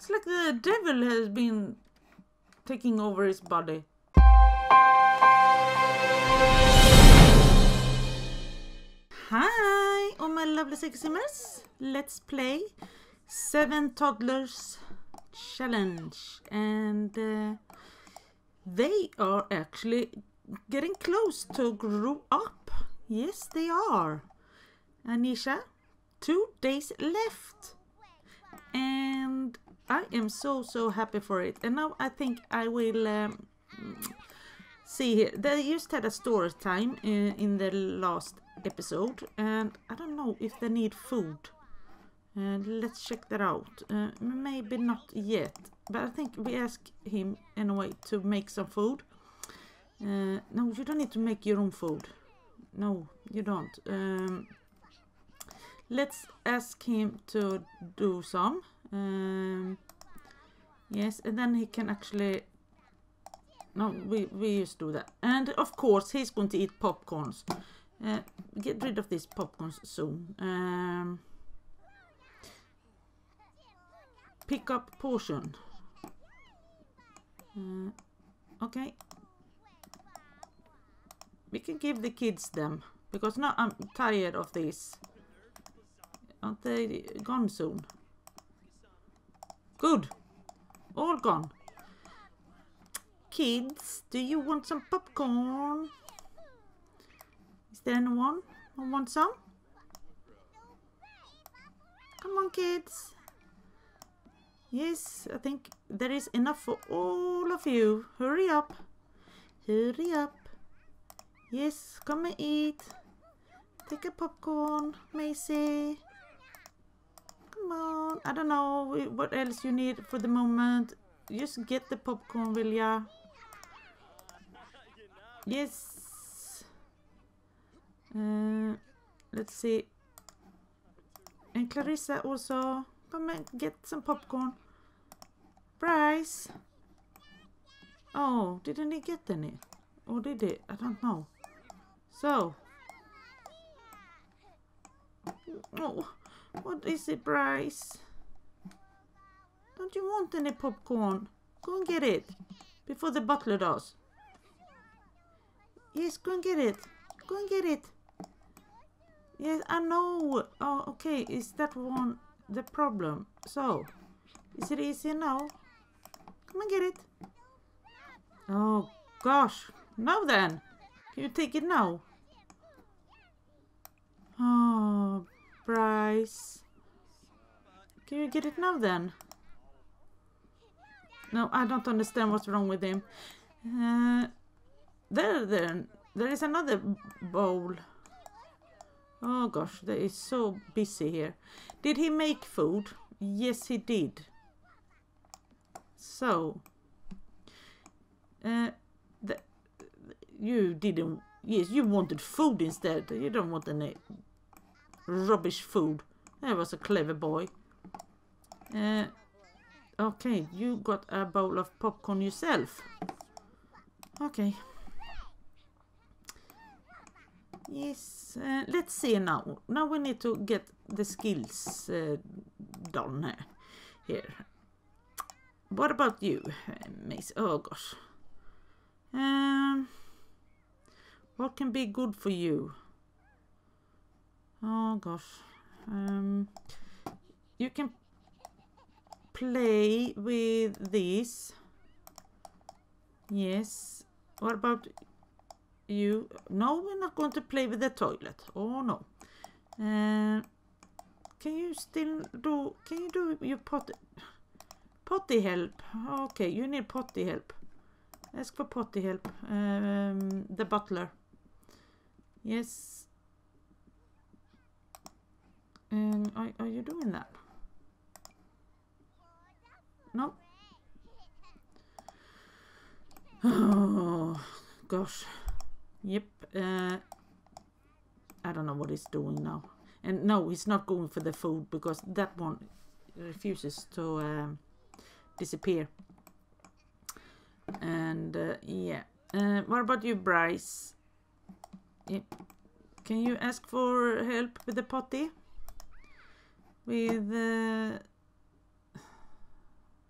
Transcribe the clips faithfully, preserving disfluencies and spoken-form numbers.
Looks like the devil has been taking over his body. Hi, all my lovely Sexy-Simmers. Let's play Seven Toddlers Challenge. And uh, they are actually getting close to grow up. Yes, they are. Anisha, two days left. And I am so, so happy for it. And now I think I will um, see here. They just had a story time in, in the last episode. And I don't know if they need food. And let's check that out. Uh, maybe not yet. But I think we ask him anyway to make some food. Uh, no, you don't need to make your own food. No, you don't. Um, let's ask him to do some. Um, yes, and then he can actually... No, we, we just do that. And of course, he's going to eat popcorns. Uh, get rid of these popcorns soon. Um, pick up portion. Uh, okay. We can give the kids them. Because now I'm tired of this. Aren't they gone soon? Good. All gone. Kids, do you want some popcorn? Is there anyone who wants some? Come on, kids. Yes, I think there is enough for all of you. Hurry up. Hurry up. Yes, come and eat. Take a popcorn, Macy. Come on. I don't know what else you need for the moment. Just get the popcorn, will ya? Yes. Uh, let's see. And Clarissa also. Come and get some popcorn. Bryce. Oh, didn't he get any? Or did he? I don't know. So. Oh, what is it, Bryce? Don't you want any popcorn? Go and get it. Before the butler does. Yes, go and get it. Go and get it. Yes, I know. Oh, okay. Is that one the problem? So, is it easy now? Come and get it. Oh, gosh. Now then. Can you take it now? Oh, Bryce. Can you get it now then? No, I don't understand what's wrong with him. Uh, there, there, there is another bowl. Oh gosh, they is so busy here. Did he make food? Yes, he did. So, uh, the, you didn't. Yes, you wanted food instead. You don't want any rubbish food. That was a clever boy. Uh, okay, you got a bowl of popcorn yourself. Okay. Yes, uh, let's see now. Now we need to get the skills uh, done here. What about you, Mace? Oh gosh. Um, what can be good for you? Oh gosh. Um, you can play with this. Yes. What about you? No, we're not going to play with the toilet. Oh no. Uh, can you still do? Can you do your potty potty help? Okay, you need potty help. Ask for potty help. Um, the butler. Yes. And are, are you doing that? No. Oh gosh. Yep. Uh, I don't know what he's doing now. And no, he's not going for the food because that one refuses to um, disappear. And uh, yeah. Uh, what about you, Bryce? Yep. Can you ask for help with the potty? With uh,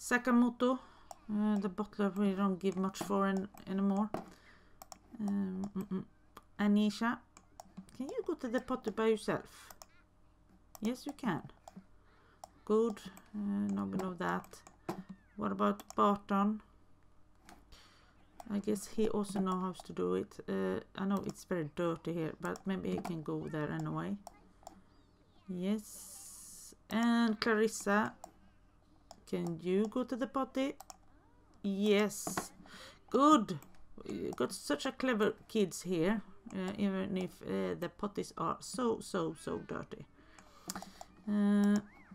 Sakamoto, uh, the butler we don't give much for in, anymore. Um, mm -mm. Anisha, can you go to the potty by yourself? Yes, you can. Good. Uh, now we know that. What about Barton? I guess he also knows how to do it. Uh, I know it's very dirty here, but maybe he can go there anyway. Yes. And Clarissa, can you go to the potty? Yes. Good. You got such a clever kids here, uh, even if uh, the potties are so, so, so dirty. Uh,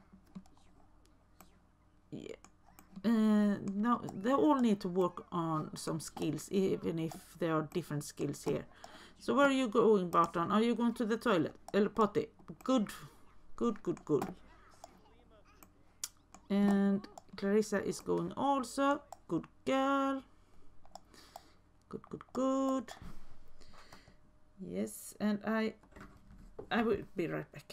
yeah. Uh, no, they all need to work on some skills, even if there are different skills here. So where are you going, Barton? Are you going to the toilet? Eller potty? Good. Good, good, good. And Clarissa is going also. Good girl. Good, good, good. Yes, and I I will be right back.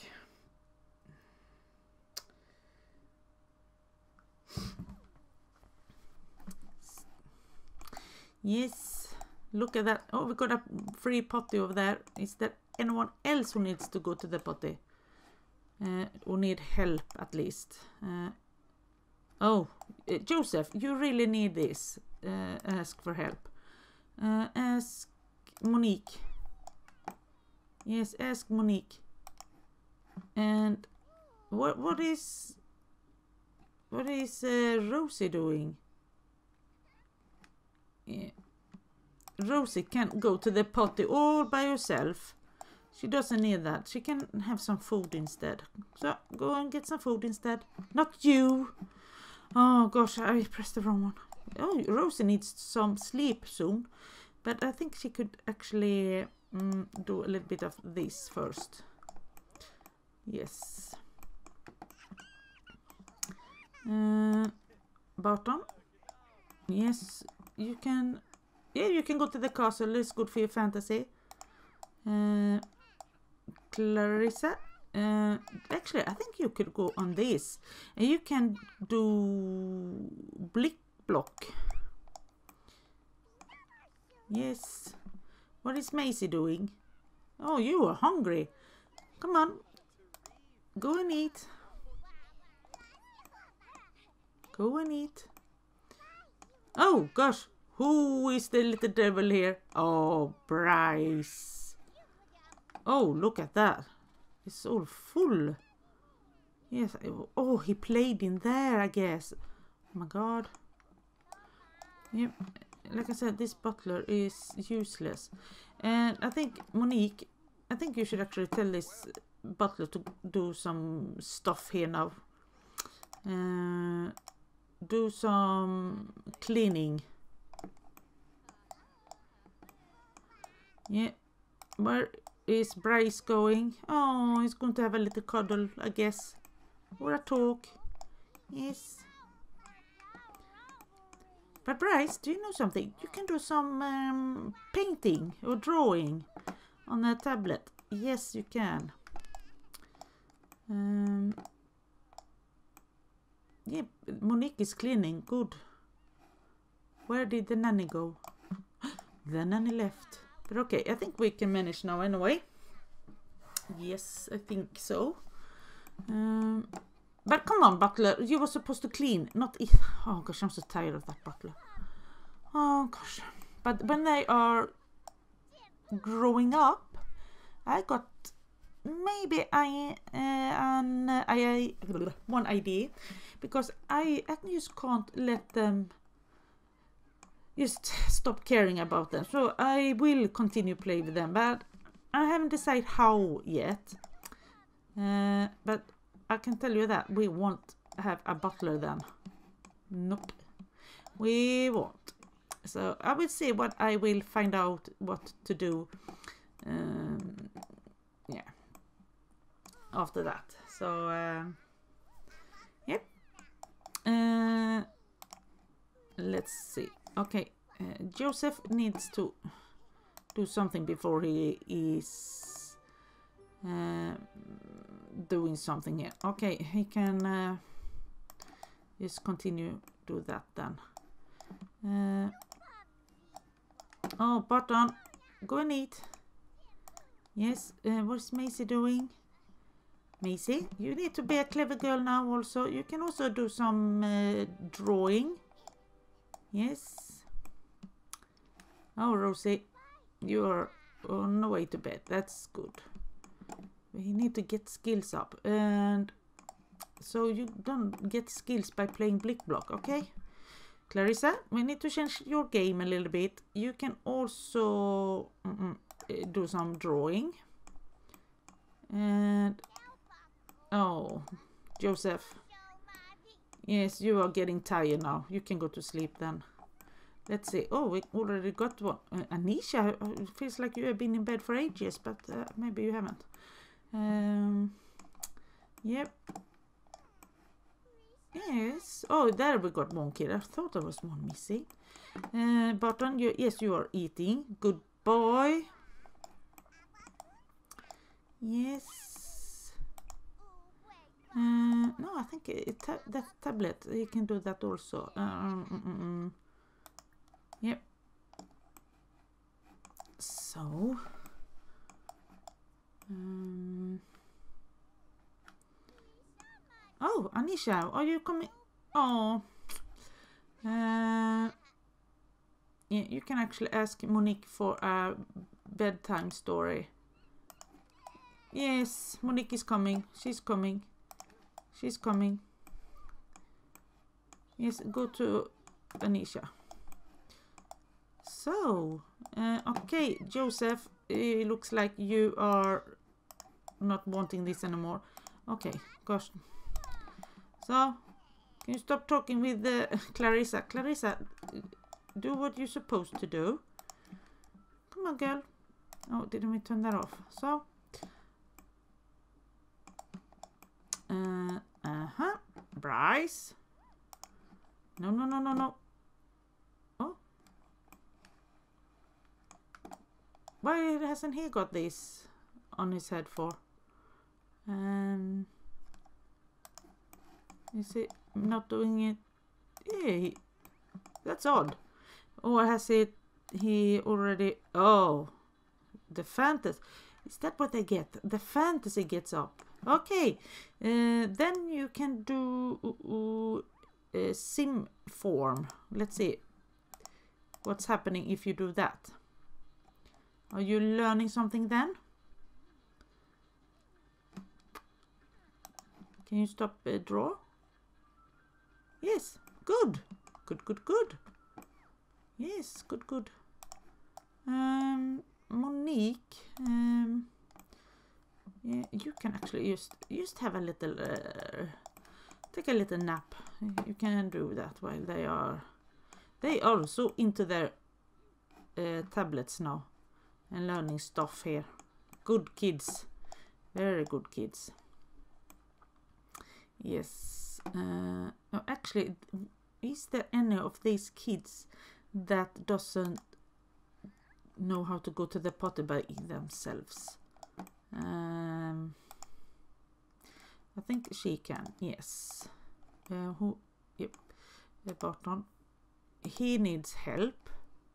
Yes, look at that. Oh, we got a free potty over there. Is there anyone else who needs to go to the potty? Uh, who need help at least? Uh, oh, uh, Joseph, you really need this. Uh, ask for help. Uh, ask Monique. Yes, ask Monique. And what what is what is uh, Rosie doing? Yeah. Rosie can go to the potty all by herself. She doesn't need that. She can have some food instead. So go and get some food instead. Not you. Oh gosh, I pressed the wrong one. Oh, Rosie needs some sleep soon. But I think she could actually mm, do a little bit of this first. Yes. Uh, Barton? Yes, you can. Yeah, you can go to the castle. It's good for your fantasy. Uh, Clarissa? Uh, actually, I think you could go on this. And you can do Blick Block. Yes. What is Maisie doing? Oh, you are hungry. Come on. Go and eat. Go and eat. Oh, gosh. Who is the little devil here? Oh, Bryce. Oh, look at that. It's all full. Yes. Oh, he played in there, I guess. Oh, my God. Yep. Like I said, this butler is useless. And I think, Monique, I think you should actually tell this butler to do some stuff here now. Uh, do some cleaning. Yeah. Where is Bryce going? Oh, he's going to have a little cuddle, I guess. Or a talk. Yes. But Bryce, do you know something? You can do some um, painting or drawing on a tablet. Yes, you can. Um, yeah, Monique is cleaning. Good. Where did the nanny go? The nanny left. But okay, I think we can manage now anyway. Yes, I think so. Um, but come on, butler. You were supposed to clean, not eat. Oh gosh, I'm so tired of that butler. Oh gosh. But when they are growing up, I got maybe I uh, an uh, I one idea, because I I just can't let them just stop caring about them. So I will continue play with them, but I haven't decided how yet. Uh, but I can tell you that we won't have a butler then. Nope, we won't. So I will see what I will find out what to do. Um, yeah. After that. So um, yep. Uh, let's see. Okay, uh, Joseph needs to do something before he is uh, doing something here. Okay, he can uh, just continue do that then. Uh, oh, Button, go and eat. Yes, uh, what's Maisie doing? Maisie, you need to be a clever girl now also. You can also do some uh, drawing. Yes. Oh, Rosie, you are on the way to bed. That's good. We need to get skills up. And so you don't get skills by playing Blick Block, okay? Clarissa, we need to change your game a little bit. You can also mm -mm, do some drawing. And oh, Joseph. Yes, you are getting tired now. You can go to sleep then. Let's see. Oh, we already got one. Uh, Anisha, it feels like you have been in bed for ages, but uh, maybe you haven't. Um, yep. Yes. Oh, there we got one kid. I thought there was one missing. Uh, Barton, you, yes, you are eating. Good boy. Yes. Uh, no, I think it ta that tablet, you can do that also. Um, mm, mm, mm. Yep. So. Um. Oh, Anisha, are you coming? Oh. Uh, yeah, you can actually ask Monique for a bedtime story. Yes, Monique is coming. She's coming. She's coming. Yes, go to Anisha. So, uh, okay, Joseph, it looks like you are not wanting this anymore. Okay, gosh. So, can you stop talking with uh, Clarissa? Clarissa, do what you're supposed to do. Come on, girl. Oh, didn't we turn that off? So, uh, uh-huh. Bryce. No, no, no, no, no. Oh. Why hasn't he got this on his head for? Um... Is he not doing it? Yeah, he, that's odd. Or has it, he already, oh, the fantasy. Is that what they get? The fantasy gets up. Okay, uh, then you can do uh, uh, sim form. Let's see what's happening if you do that. Are you learning something then? Can you stop uh, draw? Yes, good, good, good, good. Yes, good, good. Um, Monique, um, yeah, you can actually just just have a little, uh, take a little nap. You can do that while they are, they are so into their uh, tablets now and learning stuff here. Good kids, very good kids. Yes. Uh, oh, actually, is there any of these kids that doesn't know how to go to the potty by themselves? Um, I think she can. Yes. Uh, who? Yep. Uh, Barton. He needs help.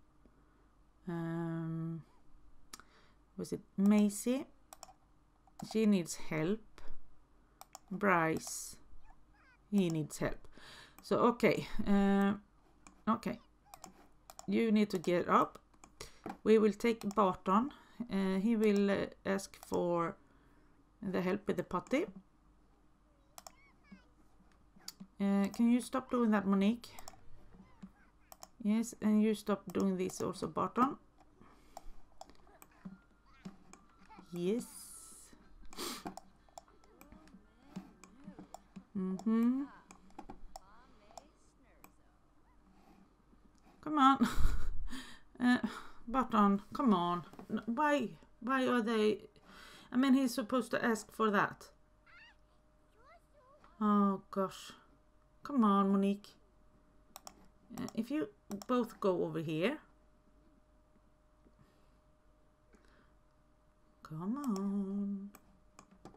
Um, was it Maisie? She needs help. Bryce. He needs help. So, okay. Uh, okay. You need to get up. We will take Barton. Uh, he will uh, ask for the help with the potty. Uh, can you stop doing that, Monique? Yes, and you stop doing this also, Barton. Yes. Mm-hmm. Come on. uh, Barton, come on. Why? Why are they... I mean, he's supposed to ask for that. Oh, gosh. Come on, Monique. Uh, if you both go over here. Come on.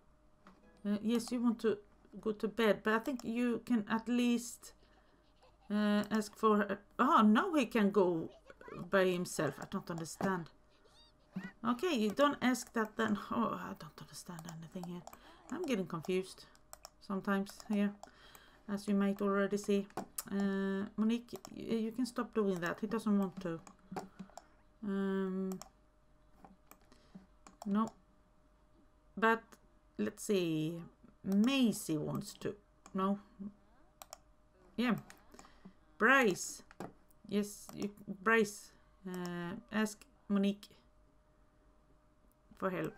Uh, yes, you want to go to bed, but I think you can at least Uh, ask for... Oh, now he can go by himself. I don't understand. Okay, you don't ask that then. Oh, I don't understand anything here. I'm getting confused sometimes here, as you might already see. Uh, Monique, you, you can stop doing that. He doesn't want to. Um, no. But, let's see. Maisie wants to. No. Yeah. Bryce. Yes, you, Bryce. Uh, ask Monique for help.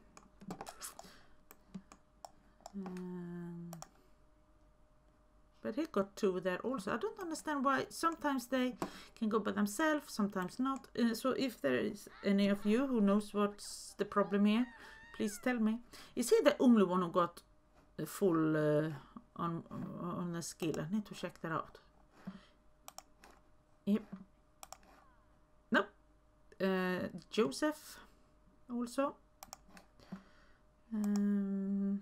Um, but he got two there also. I don't understand why. Sometimes they can go by themselves, sometimes not. Uh, so if there is any of you who knows what's the problem here, please tell me. Is he the only one who got the full uh, on on the skill? I need to check that out. Yep. Nope. Uh, Joseph also. Um,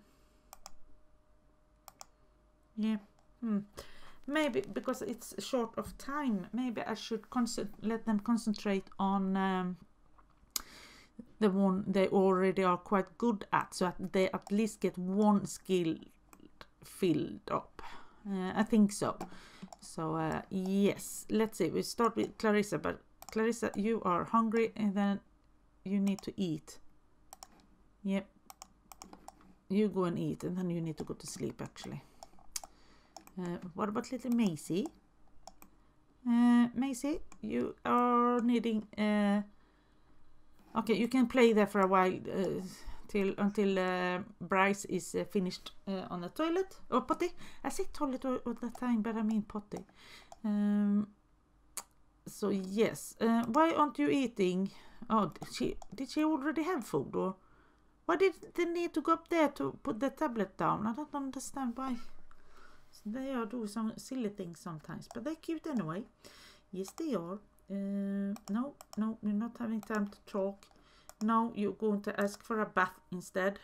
yeah. Hmm. Maybe because it's short of time, maybe I should let them concentrate on um, the one they already are quite good at, so that they at least get one skill filled up. Uh, I think so. So uh, yes, let's see. We start with Clarissa, but Clarissa, you are hungry, and then you need to eat. Yep. You go and eat, and then you need to go to sleep, actually. Uh, what about little Maisie? Uh, Maisie, you are needing... Uh, okay, you can play there for a while uh, till until uh, Bryce is uh, finished uh, on the toilet. Or potty. I say toilet all, all the time, but I mean potty. Um, so, yes. Uh, why aren't you eating? Oh, did she, did she already have food? Or why did they need to go up there to put the tablet down? I don't understand why. They are doing some silly things sometimes, but they're cute anyway. Yes, they are. Uh, no, no, we're not having time to talk. No, you're going to ask for a bath instead.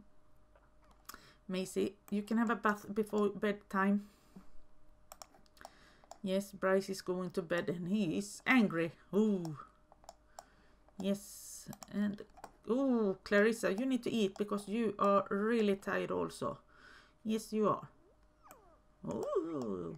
Maisie, you can have a bath before bedtime. Yes, Bryce is going to bed and he is angry. Ooh. Yes, and ooh, Clarissa, you need to eat because you are really tired also. Yes, you are. Oh,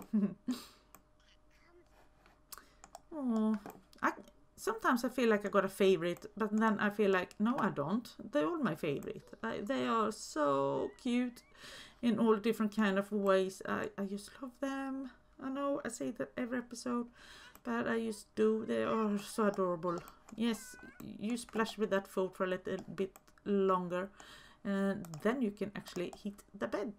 oh, I sometimes I feel like I got a favorite, but then I feel like no, I don't. They're all my favorite. I, they are so cute in all different kind of ways. I I just love them. I know I say that every episode, but I just do. They are so adorable. Yes, you splash with that food for a little bit longer, and then you can actually heat the bed.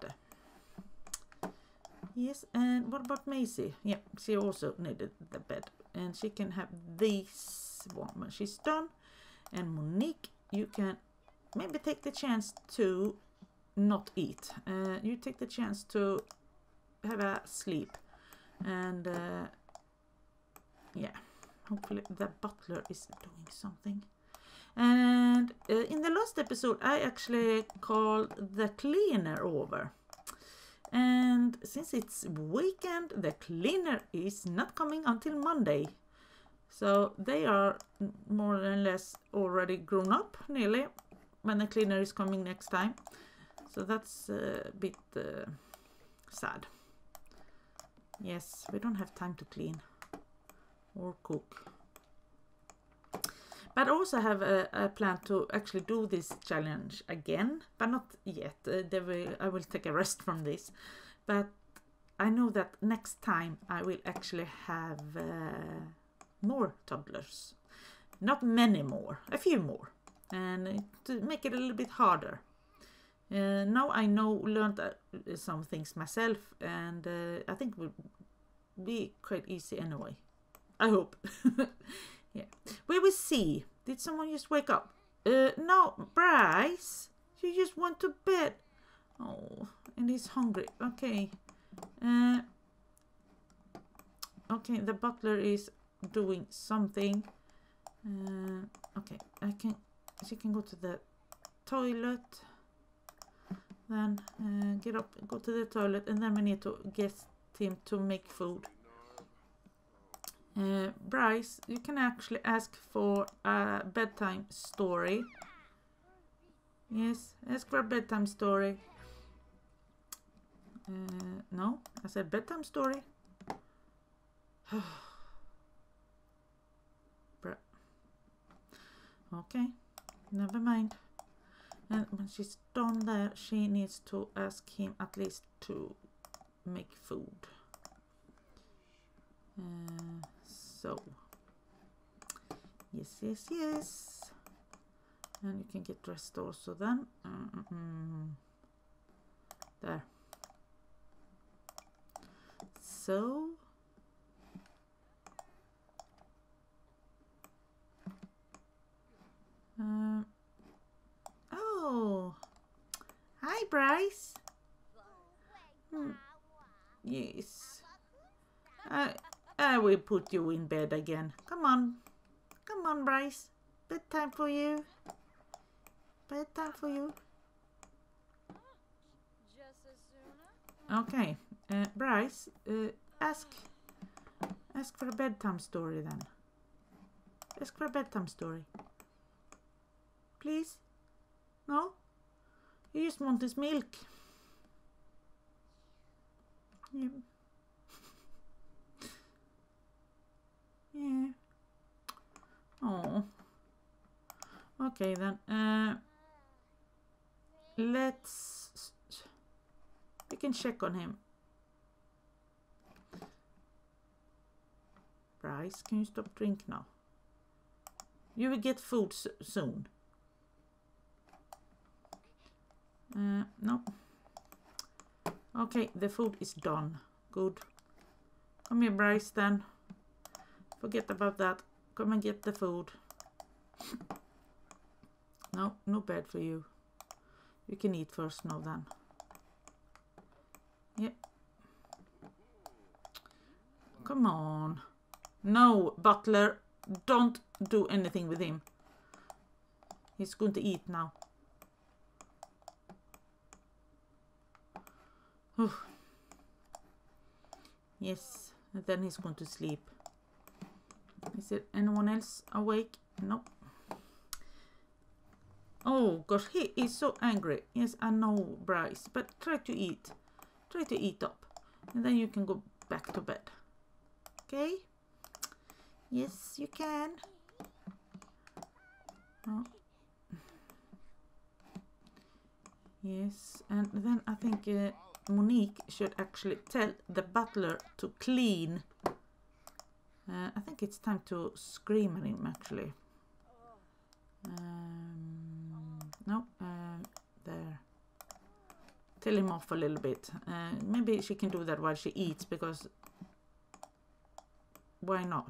Yes, and what about Maisie? Yeah, she also needed the bed. And she can have this one when she's done. And Monique, you can maybe take the chance to not eat. Uh, you take the chance to have a sleep. And uh, yeah, hopefully the butler is doing something. And uh, in the last episode, I actually called the cleaner over. And since it's weekend, the cleaner is not coming until Monday. So they are more or less already grown up, nearly, when the cleaner is coming next time. So that's a bit uh, sad. Yes, we don't have time to clean or cook. But I also have a, a plan to actually do this challenge again, but not yet. Uh, they will, I will take a rest from this. But I know that next time I will actually have uh, more toddlers. Not many more, a few more. And to make it a little bit harder. Uh, now I know, learned uh, some things myself, and uh, I think it will be quite easy anyway. I hope. Yeah, we will see. Did someone just wake up? Uh, no, Bryce, you just went to bed. Oh, and he's hungry. Okay. Uh, okay, the butler is doing something. Uh, okay, I can. She can go to the toilet. Then uh, get up, go to the toilet, and then we need to get him to make food. Uh, Bryce, you can actually ask for a bedtime story. Yes, ask for a bedtime story. Uh, no, I said bedtime story. Okay, never mind. And when she's done there, she needs to ask him at least to make food. Uh, so, yes, yes, yes. And you can get dressed also then. Mm-mm. There. So, uh, oh, hi Bryce. Hmm. Yes, I, I will put you in bed again. Come on, come on Bryce, bedtime for you. Bedtime for you. Okay, uh, Bryce, uh, ask, ask for a bedtime story then. Ask for a bedtime story. Please? No? You just want his milk. Yeah. Yeah. Oh. Okay then. Uh, let's... We can check on him. Bryce, can you stop drink now? You will get food s soon. Uh, no. Okay, the food is done. Good. Come here, Bryce, then. Forget about that. Come and get the food. No, no bed for you. You can eat first now, then. Yep. Come on. No, Butler. Don't do anything with him. He's going to eat now. Whew. Yes, and then he's going to sleep. Is there anyone else awake? Nope. Oh gosh, he is so angry. Yes, I know, Bryce, but try to eat. Try to eat up. And then you can go back to bed. Okay? Yes, you can. Oh. Yes, and then I think uh, Monique should actually tell the butler to clean. Uh, I think it's time to scream at him, actually. Um, no, um, there. Tell him off a little bit. Uh, maybe she can do that while she eats, because why not?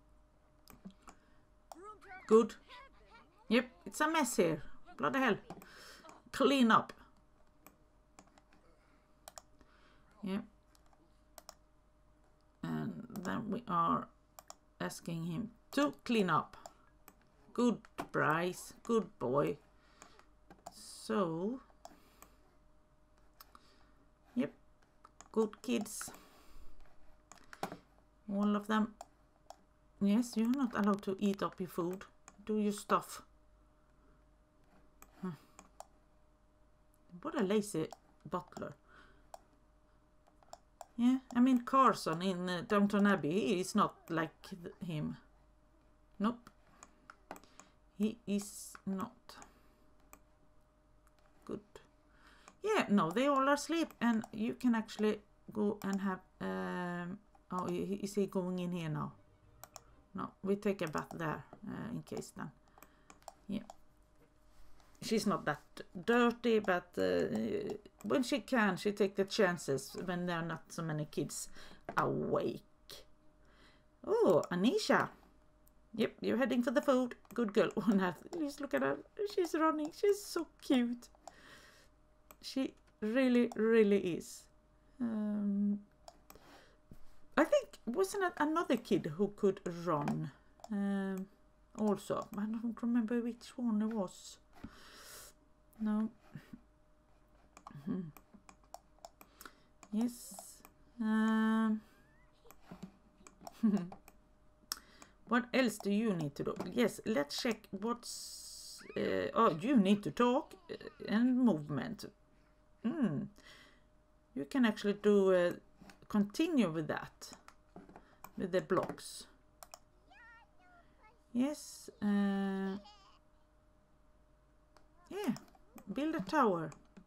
Good. Yep, it's a mess here. Bloody hell. Clean up. Yep. And then we are asking him to clean up. Good, Bryce. Good boy. So, yep. Good kids. All of them. Yes, you're not allowed to eat up your food. Do your stuff. Huh. What a lazy butler. Yeah, I mean Carson in uh, Downton Abbey, he is not like him. Nope. He is not. Good. Yeah, no, they all are asleep, and you can actually go and have... Um, oh, is he going in here now? No, we take a bath there, uh, in case then. Yeah. She's not that dirty, but uh, when she can, she takes the chances when there are not so many kids awake. Oh, Anisha. Yep, you're heading for the food. Good girl. Oh, now, just look at her. She's running. She's so cute. She really, really is. Um, I think, wasn't it another kid who could run? Um, also, I don't remember which one it was. No. Mm-hmm. Yes. Um. What else do you need to do? Yes, let's check what's... Uh, oh, you need to talk and movement. Hmm. You can actually do... Uh, continue with that. With the blocks. Yes. Uh, yeah. Build a tower.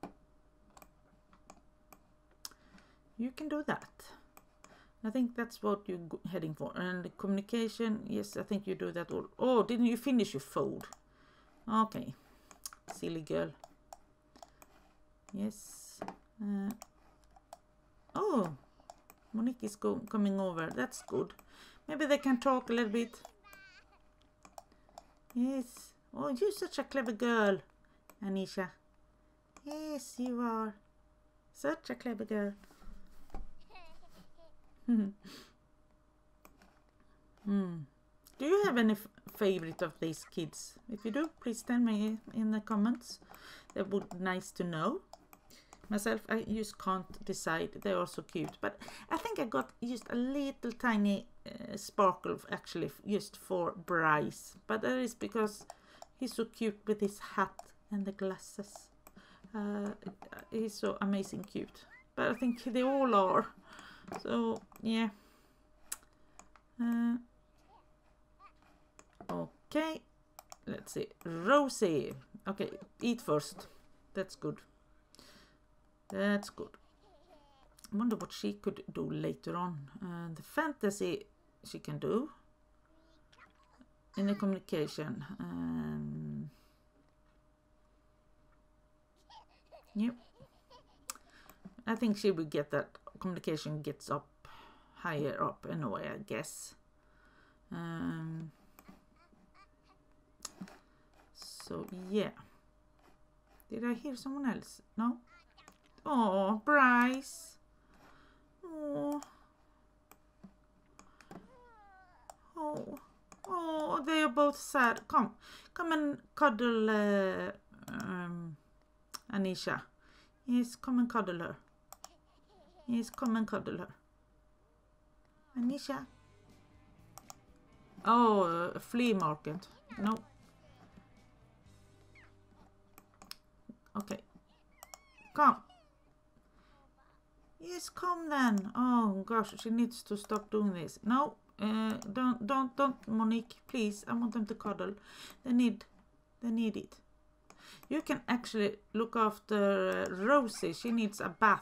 You can do that. I think that's what you're heading for. And the communication, yes, I think you do that all. Oh, didn't you finish your food? Okay. Silly girl. Yes. Uh, oh, Monique is go coming over. That's good. Maybe they can talk a little bit. Yes. Oh, you're such a clever girl, Anisha. Yes, you are. Such a clever girl. Hmm. Do you have any f favorite of these kids? If you do, please tell me in the comments. That would be nice to know. Myself, I just can't decide. They're all so cute. But I think I got just a little tiny uh, sparkle actually just for Bryce. But that is because he's so cute with his hat and the glasses. Uh, he's so amazing cute. But I think they all are. So, yeah. Uh, okay. Let's see. Rosie. Okay, eat first. That's good. That's good. I wonder what she could do later on. Uh, the fantasy she can do. In the communication. Um, yep. I think she will get that. Communication gets up higher up anyway, I guess. Um, so yeah. Did I hear someone else? No? Oh, Bryce. Oh. Oh. Oh, they are both sad. Come. Come and cuddle uh, um, Anisha. Yes, come and cuddle her. Yes, come and cuddle her. Anisha. Oh, a flea market. No. Okay. Come. Yes, come then. Oh gosh, she needs to stop doing this. No, uh, don't, don't, don't, Monique. Please, I want them to cuddle. They need, they need it. You can actually look after uh, Rosie. She needs a bath.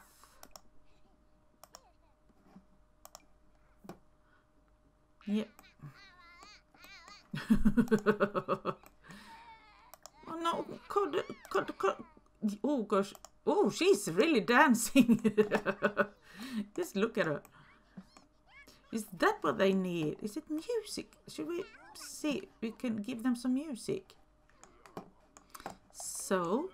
Yep. Oh no, cuddle, cuddle, cuddle. Oh gosh. Oh, she's really dancing. Just look at her. Is that what they need? Is it music? Should we see? We can give them some music. So,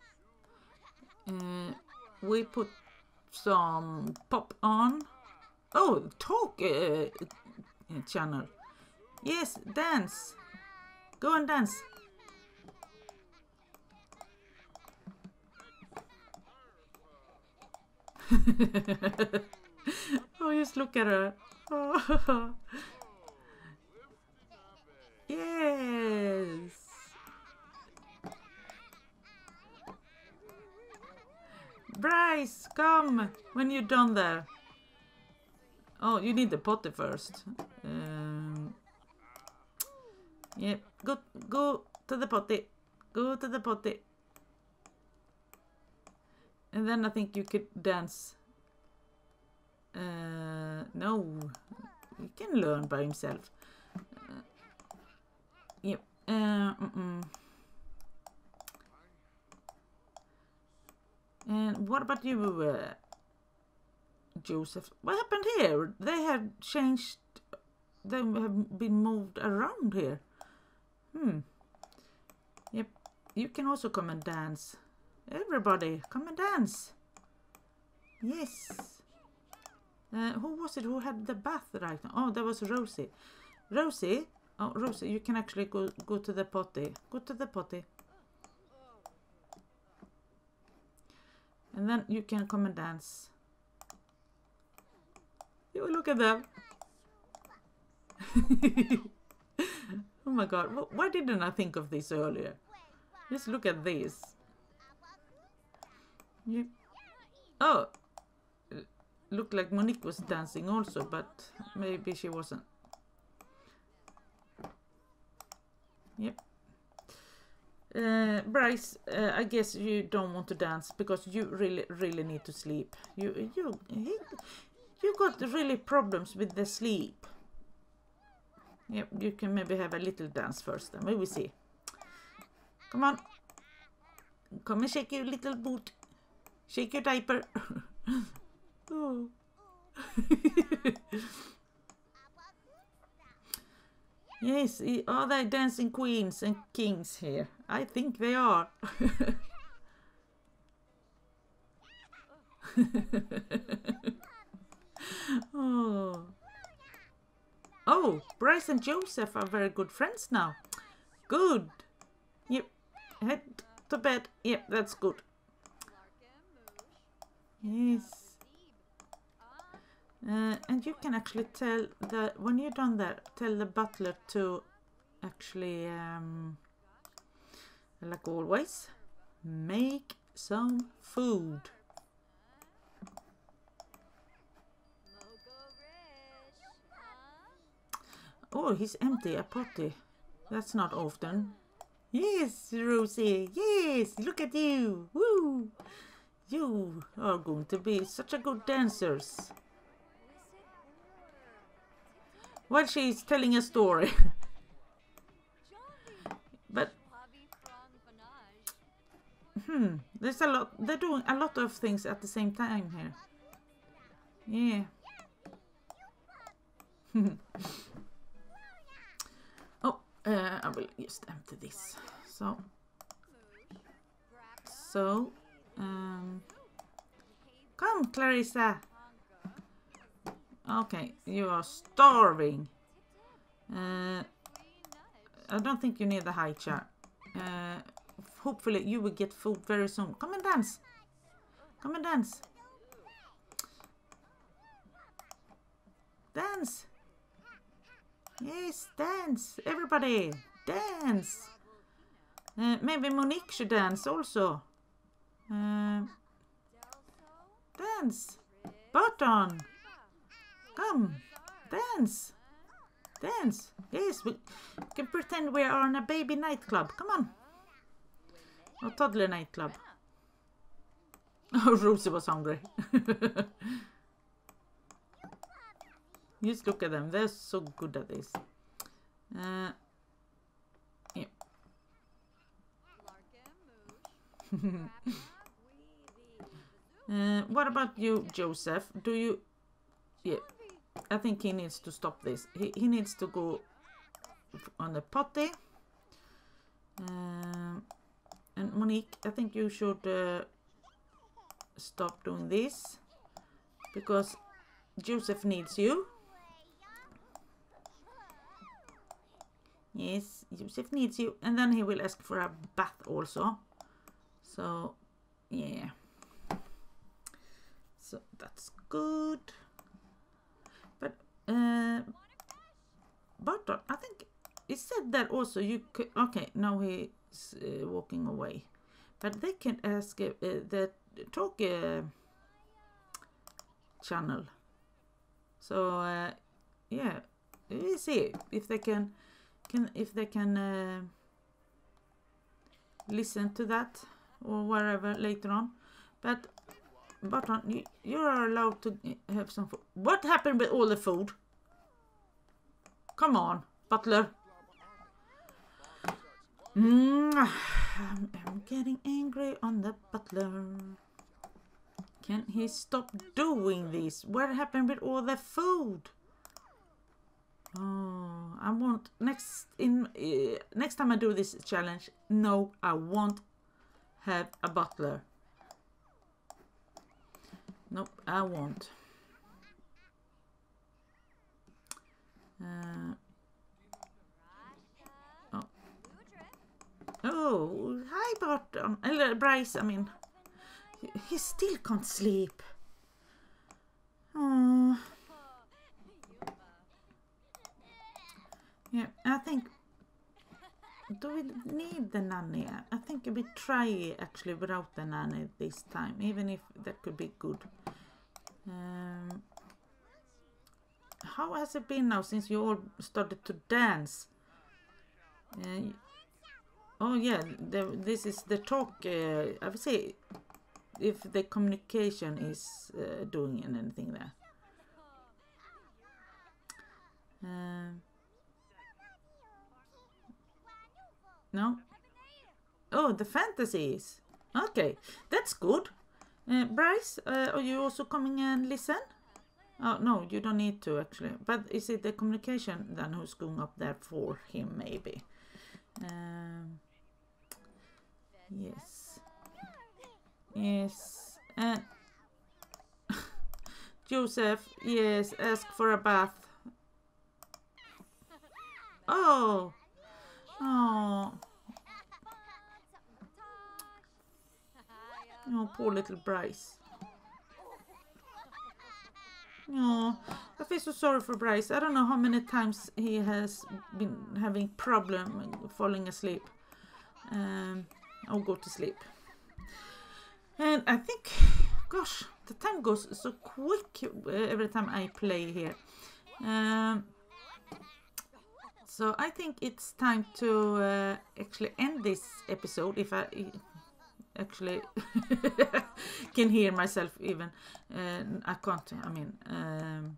uh, we put some pop on. Oh, talk uh, channel. Yes, dance. Go and dance. Oh, just look at her. Oh. Yes. Bryce, come when you're done there. Oh, you need the potty first. Um, yeah, go go to the potty. Go to the potty. And then I think you could dance. Uh, no, he can learn by himself. Uh, yep. Uh, mm -mm. And what about you, uh, Joseph? What happened here? They have changed. They have been moved around here. Hmm. Yep. You can also come and dance. Everybody, come and dance. Yes. Uh, who was it who had the bath right now? Oh, that was Rosie. Rosie? Oh, Rosie, you can actually go, go to the potty. Go to the potty. And then you can come and dance. You look at them. Oh my god, why didn't I think of this earlier? Just look at this. Yep. Oh, looked like Monique was dancing also, but maybe she wasn't. Yep. Uh, Bryce, uh, I guess you don't want to dance because you really, really need to sleep. You, you, he, you got really problems with the sleep. Yep, you can maybe have a little dance first, then we will see. Come on, come and shake your little boot, shake your diaper. Oh. Yes, are they dancing queens and kings here? I think they are. Oh. Oh, Bryce and Joseph are very good friends now. Good. Yep. Head to bed. Yep, that's good. Yes. Uh, and you can actually tell that when you're done that, tell the butler to actually, um, like always, make some food. Oh, he's empty, a potty. That's not often. Yes, Rosie, yes, look at you. Woo! You are going to be such a good dancers. While she's telling a story. But hmm, there's a lot. They're doing a lot of things at the same time here. Yeah. Oh, uh, I will just empty this. So, so, um, come, Clarissa. Okay, you are starving. Uh, I don't think you need the high chair. Uh, hopefully you will get food very soon. Come and dance. Come and dance. Dance. Yes, dance. Everybody, dance. Uh, maybe Monique should dance also. Uh, dance. Button. Come, dance. Dance. Yes, we can pretend we are in a baby nightclub. Come on. Or toddler nightclub. Oh, Rosie was hungry. Just look at them. They're so good at this. Uh, yeah. uh, what about you, Joseph? Do you... Yeah. I think he needs to stop this. He, he needs to go on the potty. Um, and Monique, I think you should uh, stop doing this. Because Joseph needs you. Yes, Joseph needs you. And then he will ask for a bath also. So, yeah. So, that's good. But, uh, but I think it said that also you could, okay, now he's uh, walking away. But they can ask uh, the talk uh, channel. So, uh, yeah, we see if they can, can if they can uh, listen to that or wherever later on. But Button, you, you are allowed to have some food. What happened with all the food? Come on, butler. Mm, I'm, I'm getting angry on the butler. Can he stop doing this? What happened with all the food? Oh, I want next in uh, next time I do this challenge. No, I won't have a butler. Nope, I won't. Uh, oh. Oh, hi, Barton. Uh, Bryce, I mean. He, he still can't sleep. Oh. Yeah, I think do we need the nanny? I think we try actually without the nanny this time, even if that could be good. Um, how has it been now since you all started to dance? Uh, oh yeah, the, this is the talk. Uh, I would say if the communication is uh, doing anything there. Um, no. Oh, the fantasies. Okay, that's good. Uh, Bryce, uh, are you also coming and listen? Oh, no, you don't need to actually. But is it the communication then who's going up there for him, maybe? Um, yes. Yes. Uh, Joseph, yes, ask for a bath. Oh. Oh. Oh, poor little Bryce. Oh, I feel so sorry for Bryce. I don't know how many times he has been having problem falling asleep. Um, I'll go to sleep. And I think, gosh, the time goes so quick every time I play here. Um, so I think it's time to uh, actually end this episode, if I actually can hear myself even. Uh, I can't, I mean, um,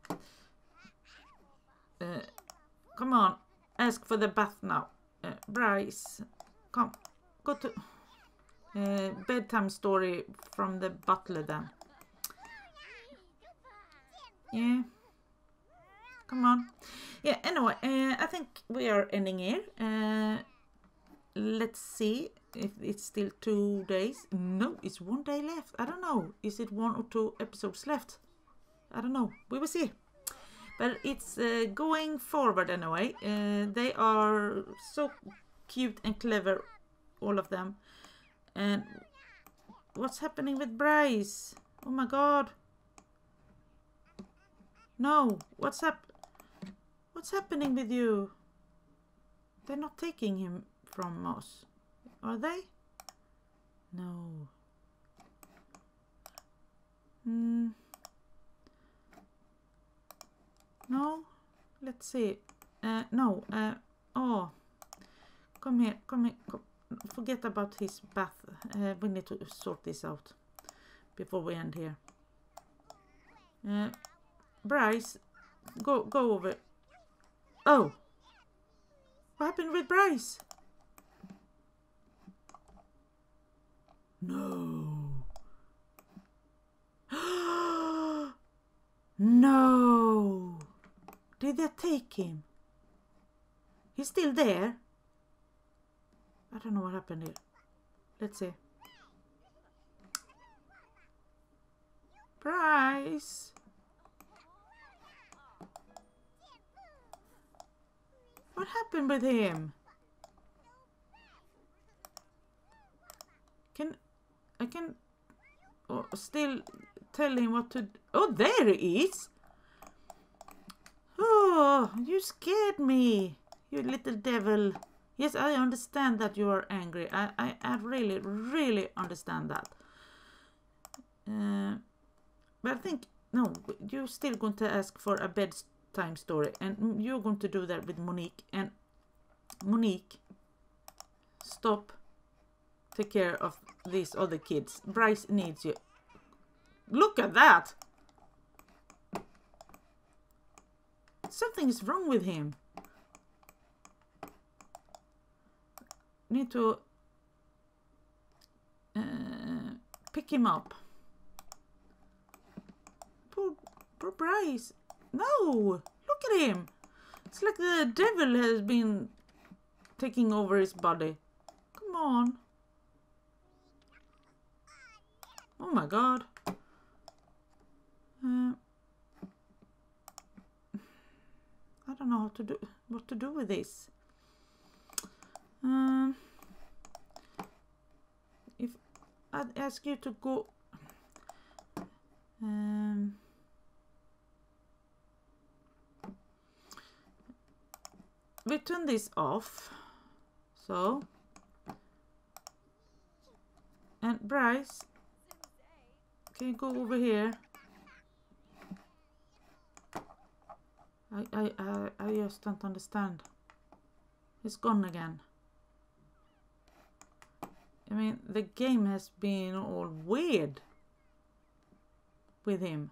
uh, come on, ask for the bath now. Uh, Bryce, come, go to uh, bedtime story from the butler then. Yeah, come on. Yeah, anyway, uh, I think we are ending here. Uh, let's see if it's still two days. No, it's one day left. I don't know. Is it one or two episodes left? I don't know. We will see. But it's uh, going forward anyway. Uh, they are so cute and clever, all of them. And what's happening with Bryce? Oh my god. No, what's up? What's happening with you? They're not taking him from us, are they? No. Hmm. No. Let's see. Uh, no. Uh, oh. Come here. Come here. Come. Forget about his bath. Uh, we need to sort this out before we end here. Uh, Bryce, go go over. Oh. What happened with Bryce? No. No. Did they take him? He's still there? I don't know what happened here. Let's see. Bryce. What happened with him? Can I can oh, still tell him what to do? Oh, there he is. Oh, you scared me, you little devil. Yes, I understand that you are angry. I, I, I really, really understand that. Uh, but I think, no, you're still going to ask for a bedtime story. And you're going to do that with Monique. And Monique, stop. Take care of these other kids. Bryce needs you. Look at that. Something is wrong with him. Need to uh, pick him up. Poor, poor Bryce. No, look at him. It's like the devil has been taking over his body. Come on. Oh my god. Uh, I don't know how to do what to do with this. Um, if I'd ask you to go, um, we turn this off So, and Bryce, can you go over here? I, I, I, I just don't understand. It's gone again. I mean, the game has been all weird with him.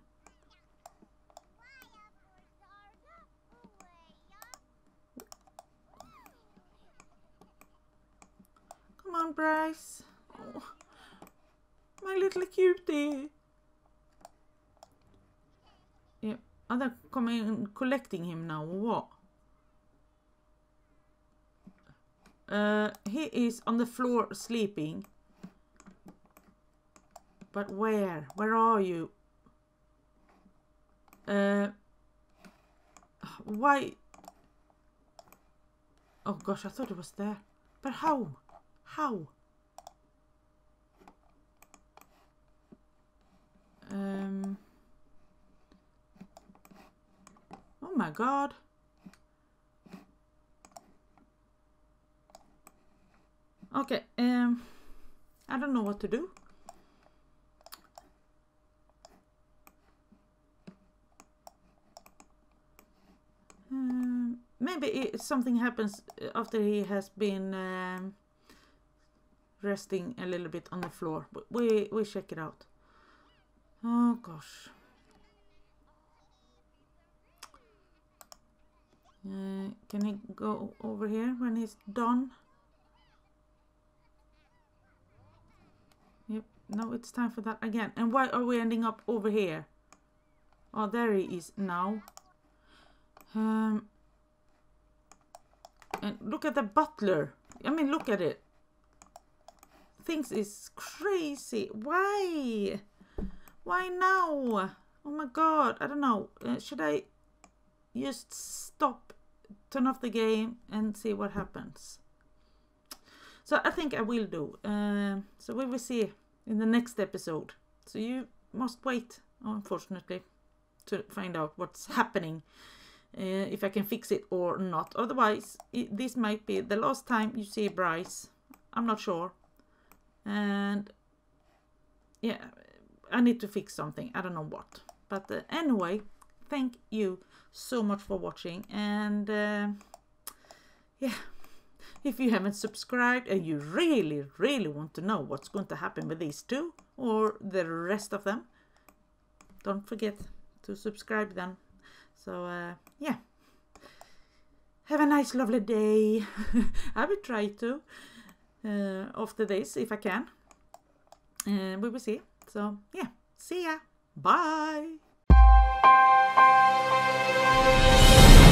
Come on, Bryce. Oh, my little cutie. Yeah, are they coming and collecting him now or what? Uh, he is on the floor sleeping. But where? Where are you? Uh, why? Oh gosh, I thought it was there. But how? How? Um. Oh my god. Okay, um, I don't know what to do. Um, maybe it, something happens after he has been um, resting a little bit on the floor. But we we check it out. Oh gosh. Uh, can he go over here when he's done? Yep, no, it's time for that again. And why are we ending up over here? Oh, there he is now. Um, and look at the butler. I mean, look at it. Things is crazy. Why? Why now? Oh my god, I don't know. Uh, should I just stop, turn off the game and see what happens? So I think I will do. Uh, so we will see in the next episode. So you must wait, unfortunately, to find out what's happening. Uh, if I can fix it or not. Otherwise, it, this might be the last time you see Bryce. I'm not sure. And yeah, I need to fix something. I don't know what. But uh, anyway, thank you so much for watching. And uh, yeah. If you haven't subscribed and you really, really want to know what's going to happen with these two or the rest of them, don't forget to subscribe then. So, uh, yeah. Have a nice, lovely day. I will try to uh, after this if I can. And uh, we will see. So, yeah. See ya. Bye.